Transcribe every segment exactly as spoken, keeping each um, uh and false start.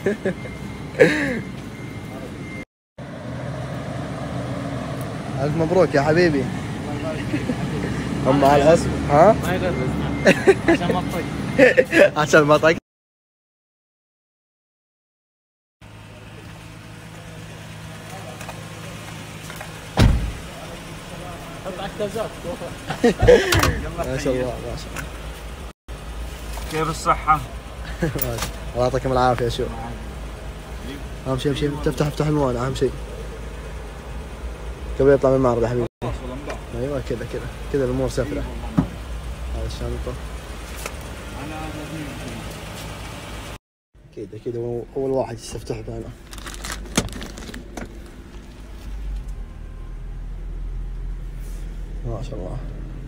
ألف مبروك يا حبيبي. هم على الاسم ها؟ ما يغرز عشان ما تطق. عشان ما طق. حط عكازات. ما شاء الله ما شاء الله. كيف الصحة؟ الله يعطيكم العافية. شو أهم شيء أهم شيء تفتح افتح الموانع أهم شيء قبل يطلع من المعرض يا حبيبي. أيوة كذا كذا كذا الأمور سفرة. هذا الشنطة كذا كذا أول واحد يستفتح هنا. ما شاء الله.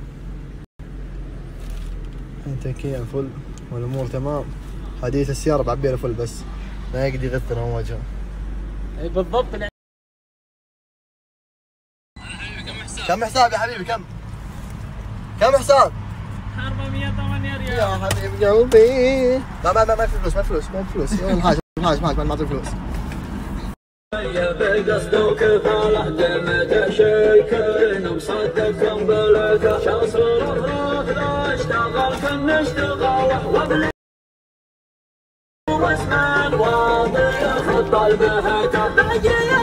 انت كيا فل والامور تمام. هدية السيارة بعبيها فل بس لا يقدر يغثر من وجهه. اي بالضبط. كم حساب يا حبيبي كم؟ كم حساب؟ أربعمية وثمانية ريال يا حبيب قلبي. ما ما ما ما في فلوس ما في فلوس ما في فلوس. يلا الحاج الحاج ما ما اعطي فلوس. بقصدك فالح دمت شيكين مصدق بلك شاصر افراد لا اشتغل كن اشتغل وبلي واسمان واضح خط البهجه